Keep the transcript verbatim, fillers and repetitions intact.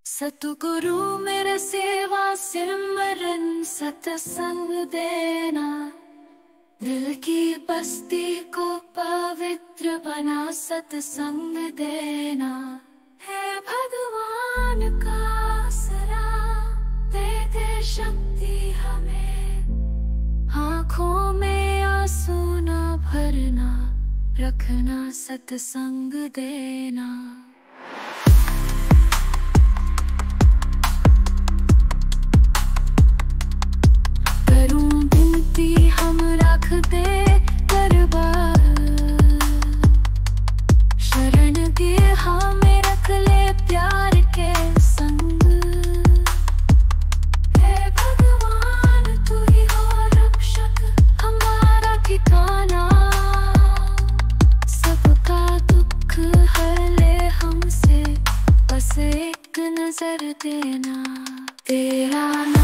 सतगुरु मेरे सेवा सिमरन सत्संग देना, दिल की बस्ती को पवित्र बना सत्संग देना। है भगवान का आसरा, दे दे शक्ति हमें, आँखों में आंसू न भरना, रखना सत्संग देना। हम रख दे दरबार, शरण के हमें रख ले प्यार के संग। हे भगवान तू ही हो रक्षक, हमारा ठिकाना, सबका दुख हर ले हमसे, बस एक नजर देना। तेरा